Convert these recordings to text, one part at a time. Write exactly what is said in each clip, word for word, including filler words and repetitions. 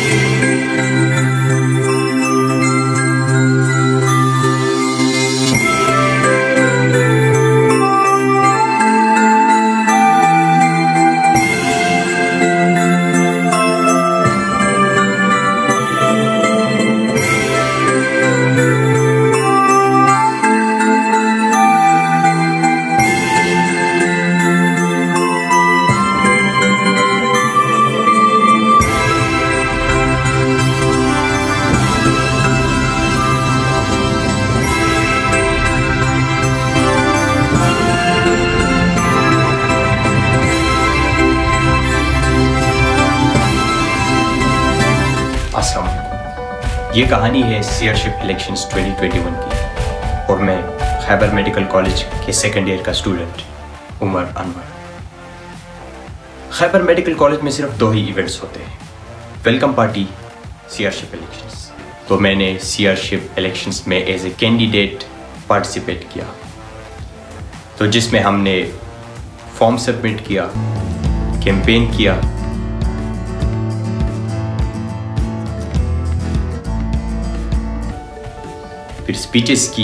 ये कहानी है क्रिशिप इलेक्शंस ट्वेंटी ट्वेंटी वन की और मैं खैबर मेडिकल कॉलेज के सेकेंड ईयर का student Umar Anwar. Khyber medical college में सिर्फ दो ही इवेंट्स होते हैं, वेलकम पार्टी, क्रिशिप इलेक्शंस। तो मैंने क्रिशिप इलेक्शंस में एज ए कैंडिडेट पार्टिसिपेट किया, तो जिसमें हमने फॉर्म सबमिट किया, कैंपेन किया, फिर स्पीचेस की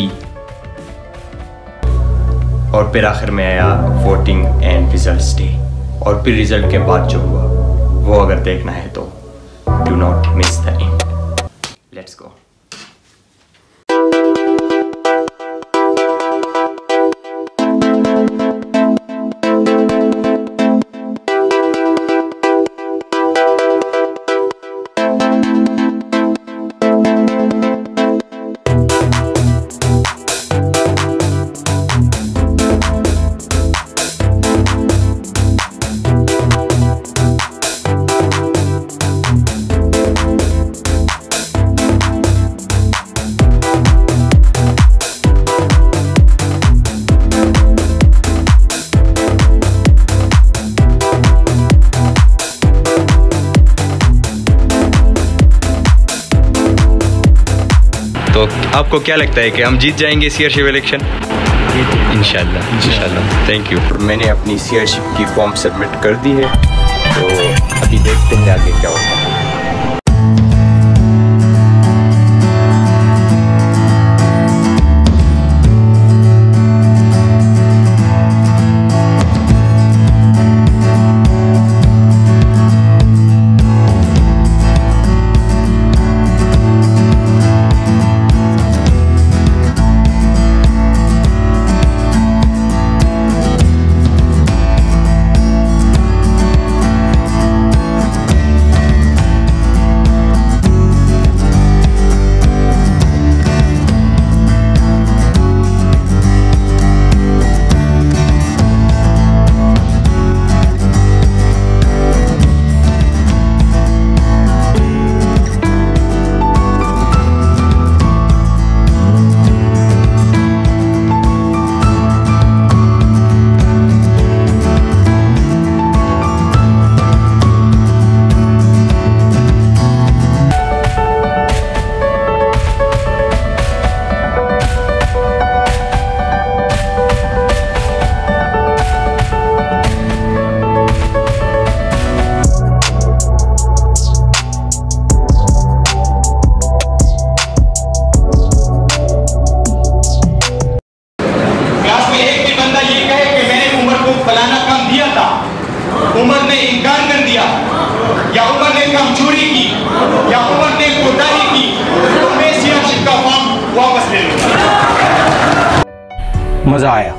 और फिर आखिर में आया वोटिंग एंड रिजल्ट्स डे। और फिर रिजल्ट के बाद जो हुआ वो अगर देखना है तो do not miss the end. Let's go. तो आपको क्या लगता है कि हम जीत जाएंगे क्रिशिप इलेक्शन? इंशाल्लाह इंशाल्लाह। Thank you. मैंने अपनी क्रिशिप की फॉर्म सबमिट कर दी है, तो अभी देखते हैं आगे क्या होता है। उमर ने इनकार कर दिया या उमर ने काम चोरी की या उमर ने कोताही की, तो मैं क्रिशिप का फॉर्म वापस ले लूंगा। मजा आया।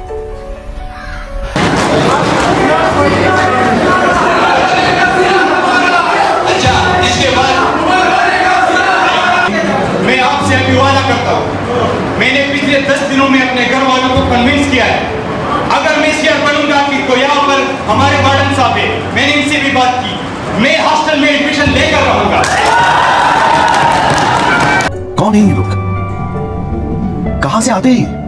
अच्छा, इसके बाद मैं आपसे अभी वादा करता हूँ, मैंने पिछले दस दिनों में अपने घर वालों को कन्विंस किया है, अगर मैं सीआर बनूंगा कि तो यहाँ पर हमारे वार्डन साहब है, मैंने इनसे भी बात की, मैं हॉस्टल में एडमिशन लेकर रहूंगा। कौन है ये लोग? कहां से आते हैं?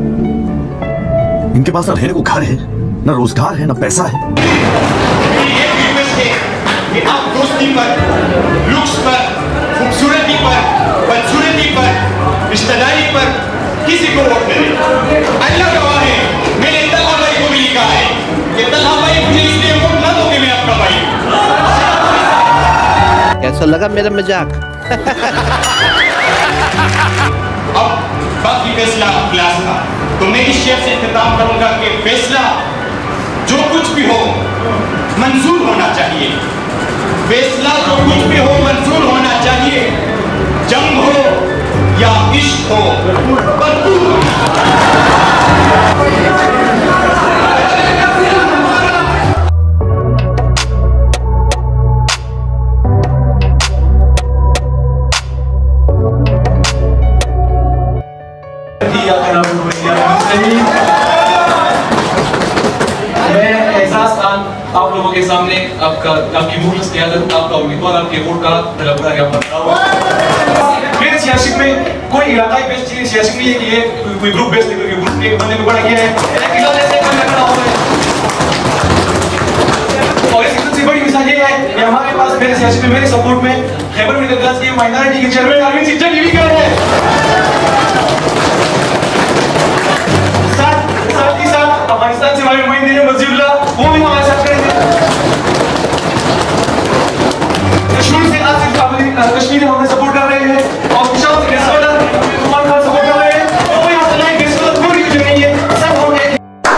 इनके पास ना रहने को घर है, ना रोजगार है, ना पैसा है। मेरी एक रिक्वेस्ट है कि आप दोस्ती पर, लुक्स पर, खूबसूरती पर, बदसूरती पर, रिश्तेदारी पर किसी को वोट करें। अल्लाह गवाह है, मैंने तलहा भाई को भी लिखा है कि तलहा भाई मुझे इसलिए वोट ना दो कि मैं आपका भाई हूं। क्या कैसा लगा मेरा मजाक? अब बाकी फैसला क्लास का, तो मैं इस शेर से इख्तिताम करूंगा कि फैसला जो कुछ भी हो मंजूर होना चाहिए। फैसला जो कुछ भी हो मंजूर होना चाहिए। जंग हो या इश्क हो भरपूर होना आप लोगों के सामने आपका आपकी मुखलिस क़यादत, आपका उम्मीदवार, आपके वोट का तलबगा ज्ञापन रखा हुआ है। मेरे सियासत में कोई इलाकाई बेस चीज सियासत नहीं है कि ये कोई ग्रुप बेस लेकर ग्रुप ने बंदे को बड़ा किया है। और इस सबसे बड़ी मिसाल ये है कि हमारे पास मेरे सियासत में मेरे सपोर्ट में खैबर मिडिल क्लास के माइनॉरिटी के चेयरमैन अरविंद सिंह जी भी कर रहे हैं। साथ साथ ही साथ अफगानिस्तान से हमारे नुमाइंदे हैं मजीदुल्लाह, वो भी हमारे साथ करेंगे। कश्मीर से आसिफ कश्मीर हमने सपोर्ट कर रहे हैं और पिशावर से गैसवाला कुमार खान सपोर्ट कर रहे हैं। तो कोई मसला नहीं, गैसवाला पूरी कुछ नहीं है, सब हम एक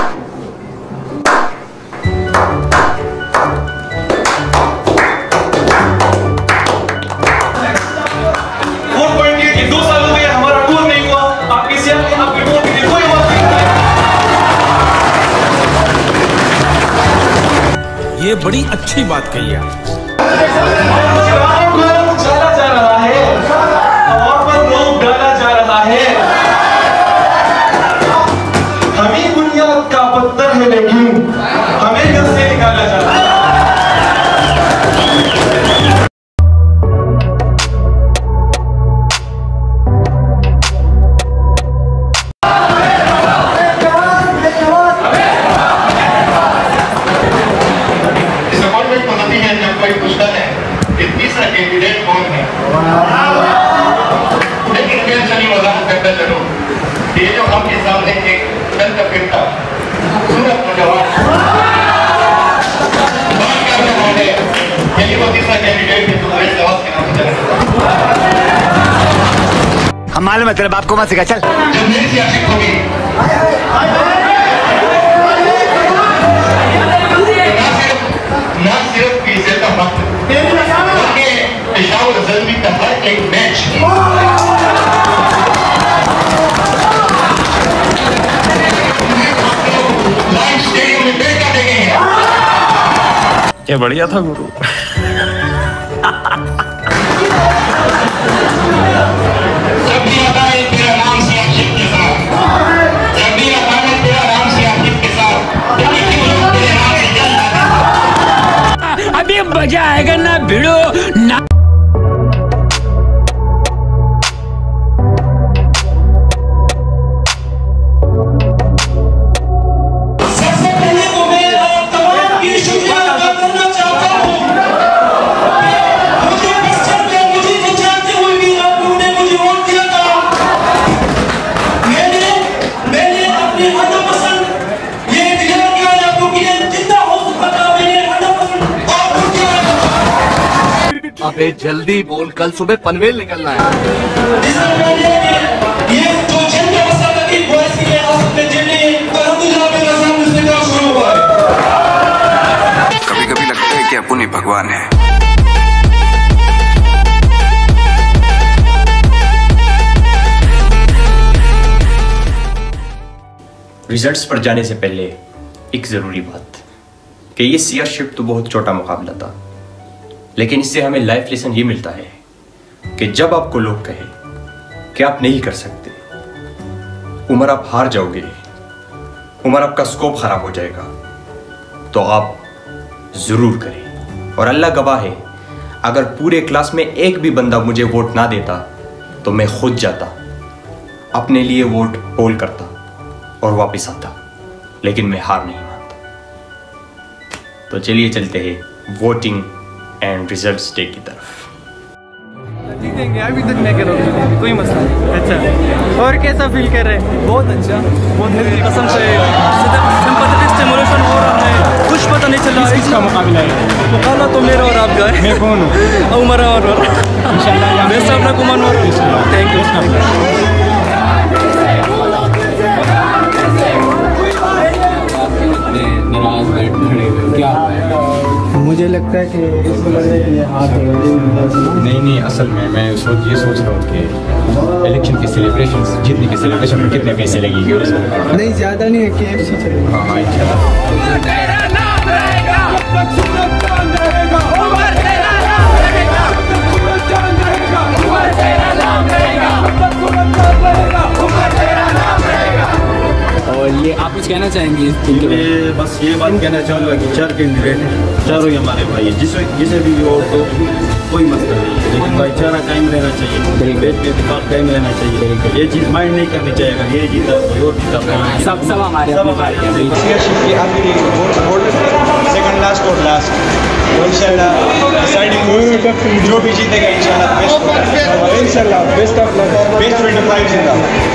वोट पॉइंट ये कि दो साल हो गए हमारा टूर नहीं हुआ। आपके सियासत में आपके टूर के लिए कोई बात नहीं। ये बड़ी अच्छी बात कही है। डाला जा रहा है, हवा पर रोक डाला जा रहा है। हमें बुनियाद का पत्थर है लेकिन हमें घर से निकाला जा रहा है। कैंडिडेट कौन है, लेकिन मैं चली वजाहत करता चलूं ये जो आपके सामने एक चलता फिरता सूरत नौजवान बात करने वाले यही वो तीसरा कैंडिडेट है तुम्हारे जवाब के नाम से हम मालूम है तेरे बाप को मत सिखा। चल जब मेरी सियासत होगी ना सिर्फ पीछे का वक्त पेशावर जल्दी का हर एक मैच लाइव स्टेडियम में देखा देंगे। क्या बढ़िया था गुरु। जब भी आता है तेरा नाम सियासत के साथ, जब भी आता है तेरा नाम सियासत के साथ, तेरे नाम से जल जाता है। अभी मजा आएगा ना भिड़ो ना। अबे जल्दी बोल, कल सुबह पनवेल निकलना है। ये जो जेल का मसला था वो इसलिए आपने जेल नहीं अल्हम्दुलिल्लाह मेरा सामने से काम शुरू हुआ है। कभी कभी लगता है कि अपन ही भगवान है। रिजल्ट्स पर जाने से पहले एक ज़रूरी बात कि ये सीआरशिप तो बहुत छोटा मुकाबला था, लेकिन इससे हमें लाइफ लेसन ये मिलता है कि जब आपको लोग कहें कि आप नहीं कर सकते, उमर आप हार जाओगे, उमर आपका स्कोप खराब हो जाएगा, तो आप ज़रूर करें। और अल्लाह गवाह है, अगर पूरे क्लास में एक भी बंदा मुझे वोट ना देता तो मैं खुद जाता, अपने लिए वोट पोल करता और वापस आता, लेकिन मैं हार नहीं मानता। तो चलिए चलते हैं वोटिंग एंड रिजल्ट्स डे की तरफ। जीतेंगे, अभी तक मैं कह रहा हूँ कोई मसला नहीं। अच्छा, और कैसा फील कर रहे हैं? बहुत अच्छा, बहुत मेरी कसम से सिंपैथेटिक स्टिमुलेशन हो रहा है, कुछ पता नहीं चल रहा है। इसका मुकाबला है, मुकाबला तो मेरा और आपका है। मैं कौन हूँ? उमर अनवर। इंशाल्लाह best of luck Umar Anwar. Thank you. मुझे लगता है कि इसको लड़ने के लिए हाथ नहीं नहीं असल में मैं सोच ये सोच रहा हूँ कि इलेक्शन के सेलिब्रेशन जीतने के सेलिब्रेशन में कितने पैसे लगेंगे उसमें। नहीं ज़्यादा नहीं है, केएमसी चलेगा। हाँ हाँ इंशाल्लाह। और ये आप कुछ कहना चाहेंगे? मैं बस ये बात कहना चाहूँगा कि चार कैंडिडेट हैं, चारों ही हमारे भाई हैं, जिसे जिसे भी वोट दो कोई मसला नहीं है, लेकिन भाईचारा कायम रहना चाहिए, भेद में इत्तेफाक कायम रहना चाहिए। ये चीज़ माइंड नहीं करनी चाहिए, अगर ये जीता कोई और जीता सब सब हमारे सब हमारे सेकंड लास्ट और लास्ट तो इंशाल्लाह डिसाइडिंग जो भी जीतेगा इंशाल्लाह इंशाल्लाह best of luck best twenty five जिंदा।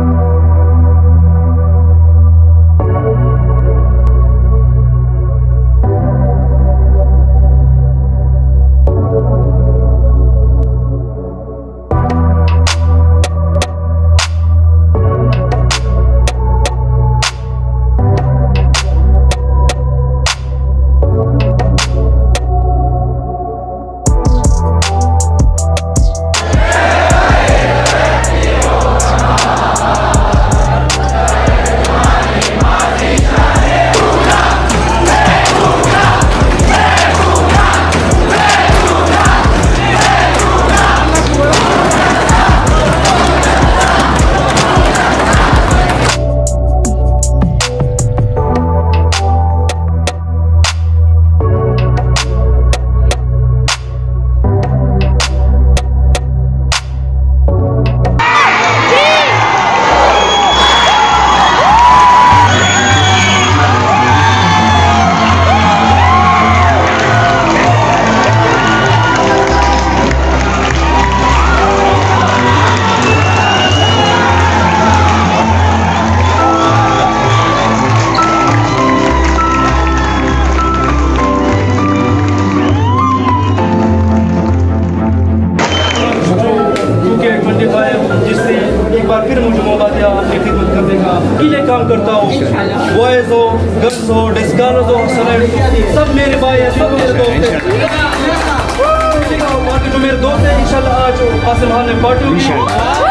काम करता हूँ, बॉयज हो, गर्ल्स हो, डिस्कार्स हो, सब मेरे भाई हैं, सब मेरे दोस्त हैं। पार्टी तो मेरे दोस्त हैं, इंशाल्लाह आज हासिल खान ने पार्टी होगी।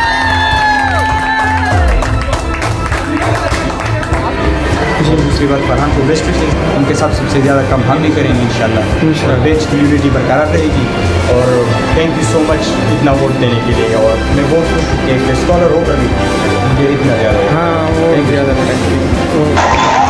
दूसरी बात फरहान को बेस्ट विशेष, उनके साथ सबसे ज़्यादा कम हम भी करेंगे इंशाल्लाह। बेस्ट कम्युनिटी बरकरार रहेगी और थैंक यू सो मच इतना वोट देने के लिए। और मैं बहुत खुश हूँ कि स्कॉलर होकर भी मुझे इतना ज़्यादा हाँ वो ज़्यादा